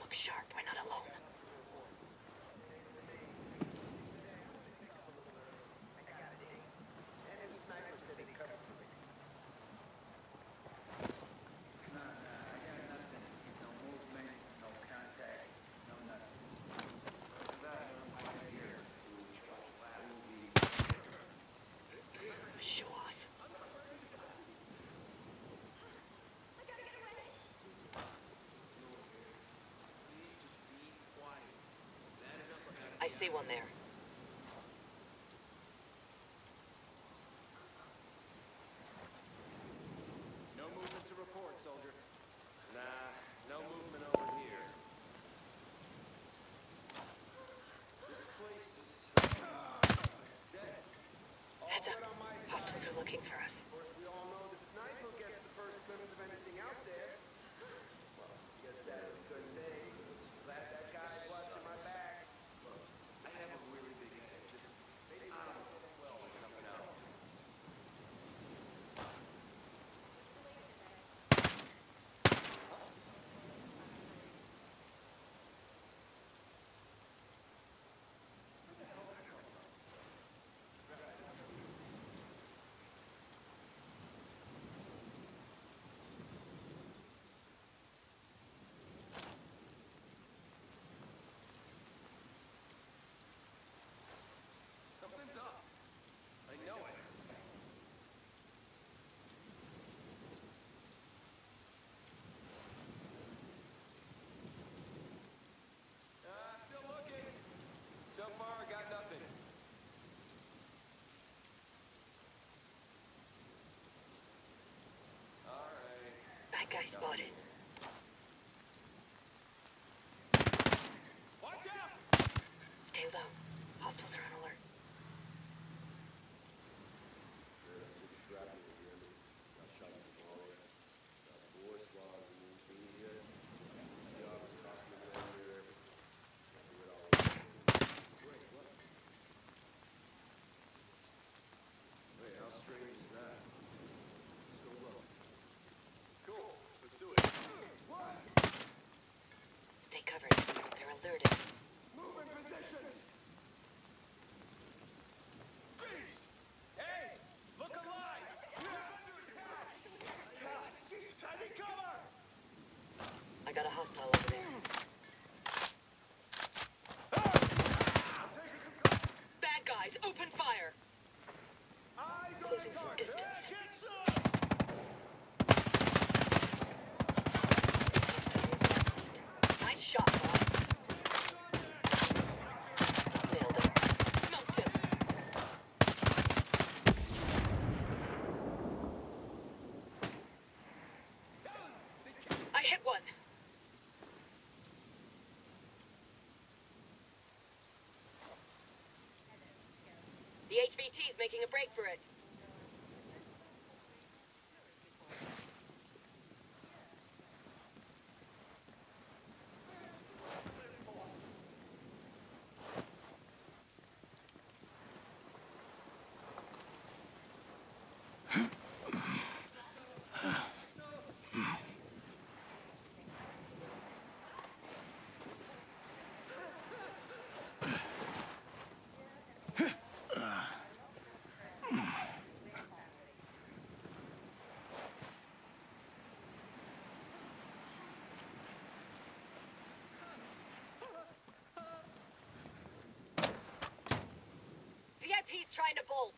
Look sharp, we're not alone. Show off. I see one there. No movement to report, soldier. Nah, no movement over here. This place is dead. Heads up. Hostiles are looking for us. Of course, we all know the sniper gets the first glimpse of anything out there. Well, I guess that is a good thing. Glad that guy's watching my back. Look, I have a really big head. Just maybe I don't know. Well, coming out. Something's up. I know it. Still looking. So far, I got nothing. All right. Bad guy spotted. Watch out! Stay low. Hostiles are on alert. Wait, how strange is that? Let's go look. Cool, let's do it. What? Stay covered. They're alerted. Move in position! Freeze! Hey! Look alive! Jesus, I need cover! I got a hostile over there. Bad guys, open fire! Eyes on Closing the some target. distance. Get some! Nice shot, boss. Nailed him. Smoked him. I hit one. The HVT's making a break for it. VIP's trying to bolt.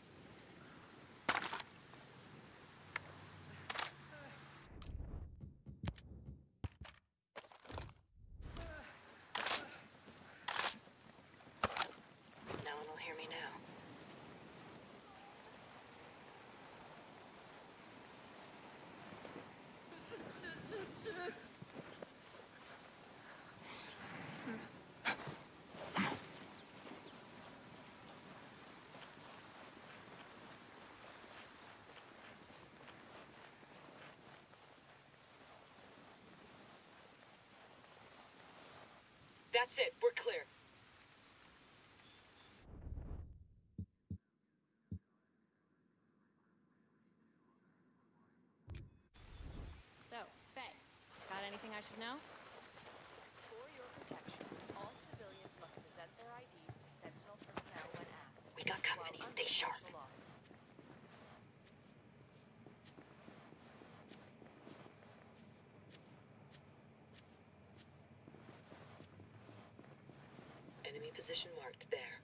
No one will hear me now. That's it. We're clear. So, Faye, got anything I should know? Position marked there.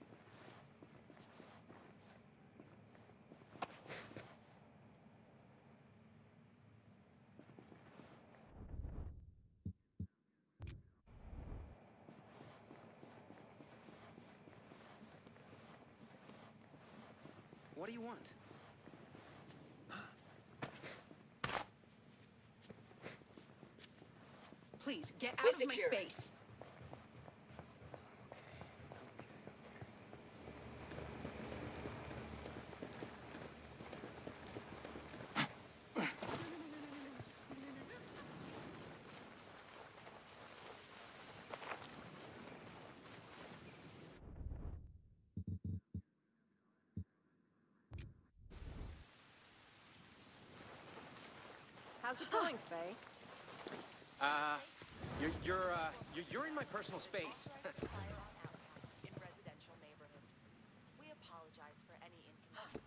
What do you want? Please, get We're out of my secure. space. How's it going, Faye? You're in my personal space. In residential neighborhoods. We apologize for any inconvenience.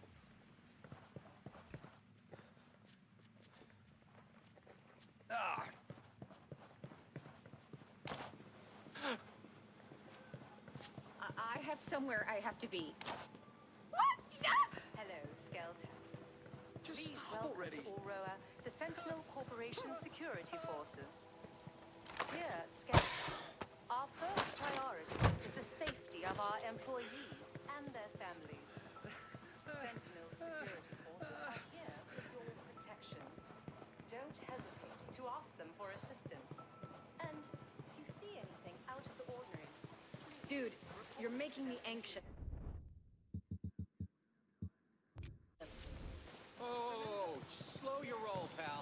I have somewhere I have to be. Hello, Skeleton. Just Please stop welcome already. to Aurora, the Sentinel Corporation Security Forces. Here at Skeleton, our first priority is the safety of our employees and their families. Sentinel Security Forces are here for your protection. Don't hesitate to ask them for assistance. And if you see anything out of the ordinary, Dude, you're making me anxious. Oh, just slow your roll, pal.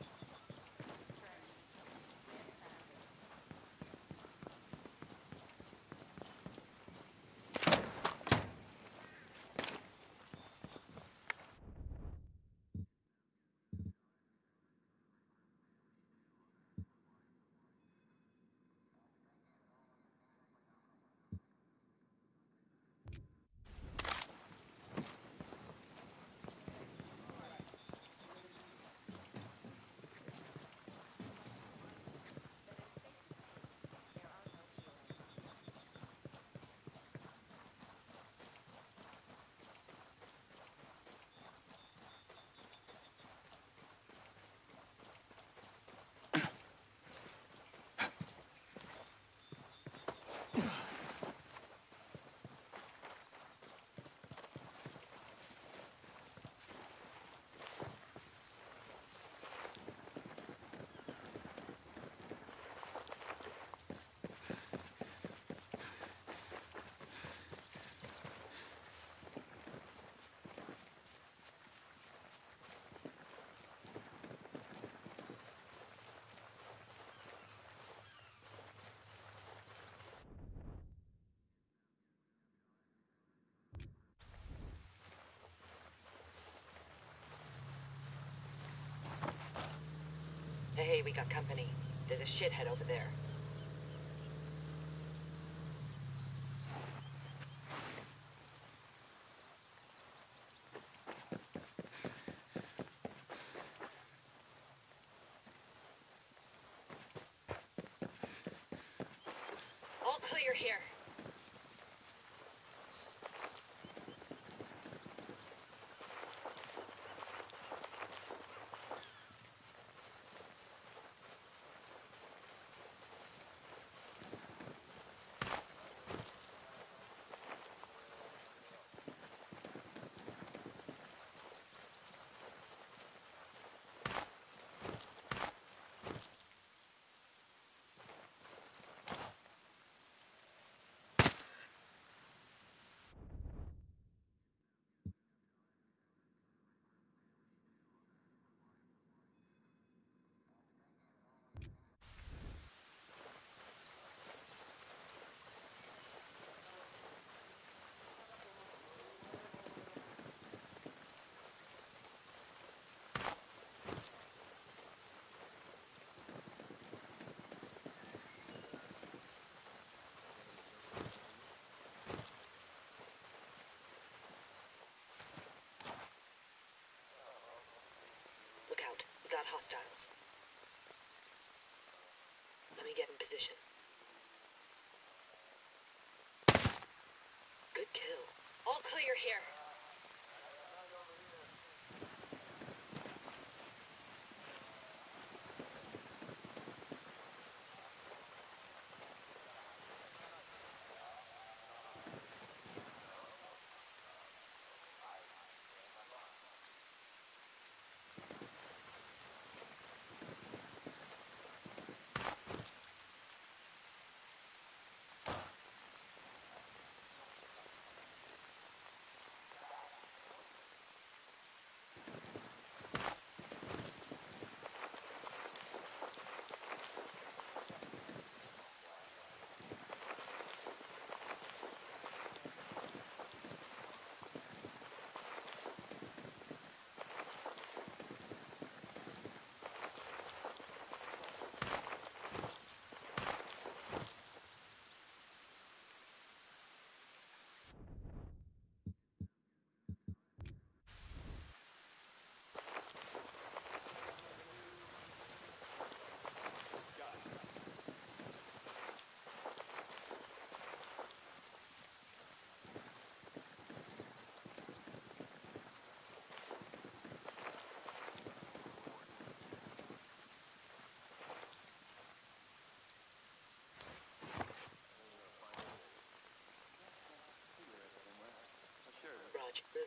Hey, we got company. There's a shithead over there. All clear here. Look out. We got hostiles. Let me get in position.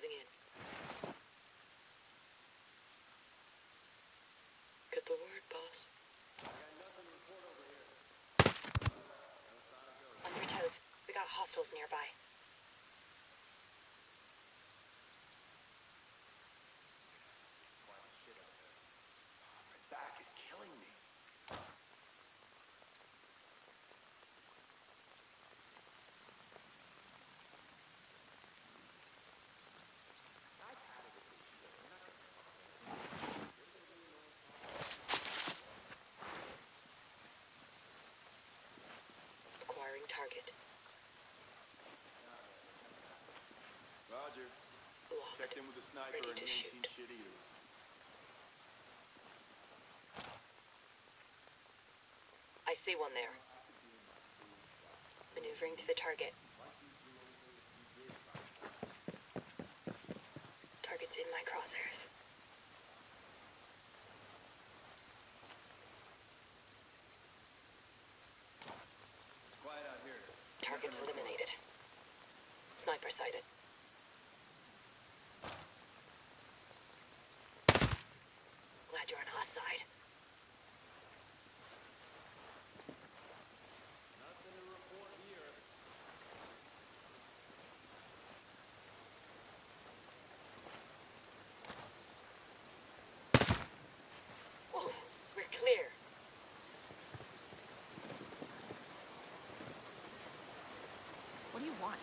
closing in. Get the word, boss. On your toes. We got hostiles nearby. My back is killing me. Acquiring target. Roger. Locked. Checked in with the sniper Ready and to he ain't seen shoot. shit either. I see one there. Maneuvering to the target. Target's in my crosshairs. Quiet out here. Target's eliminated. Sniper sighted. Glad you're on our side. Nothing to report here. Ooh, we're clear. What do you want?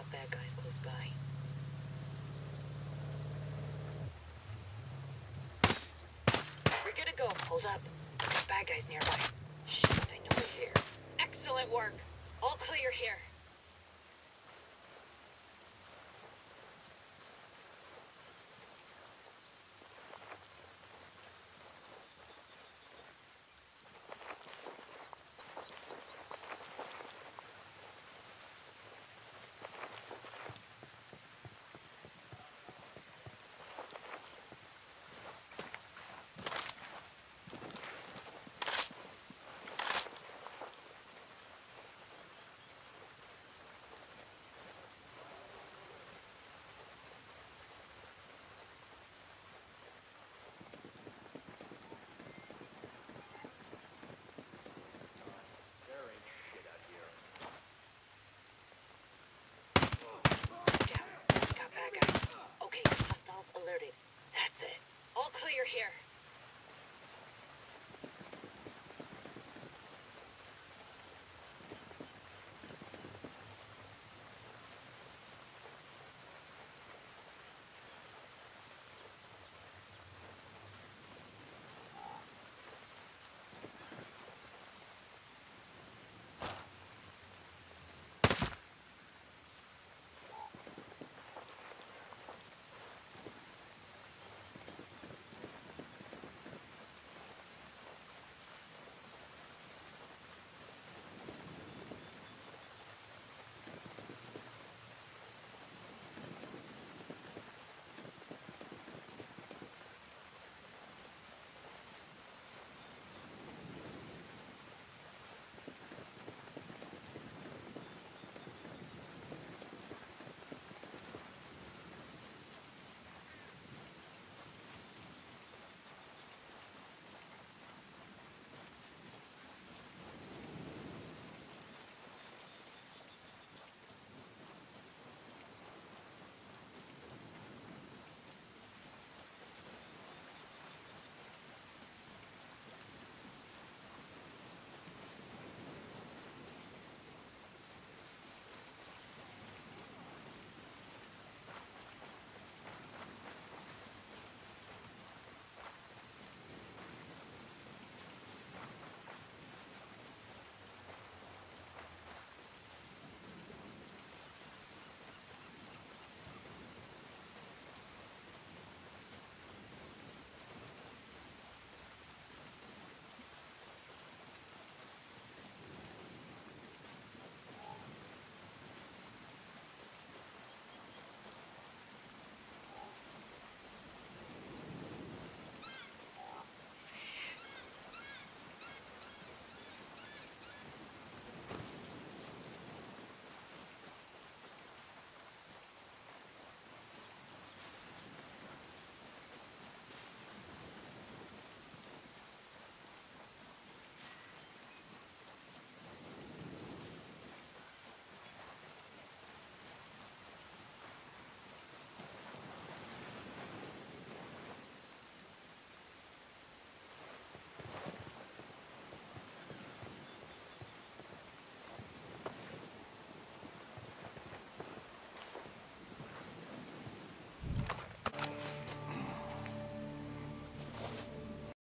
got bad guys close by. We're good to go. Hold up. There's bad guys nearby. Shit, I know they're here. Excellent work. All clear here. There ain't shit out here. Down. Got bad guys. Okay, hostiles alerted. That's it. All clear here.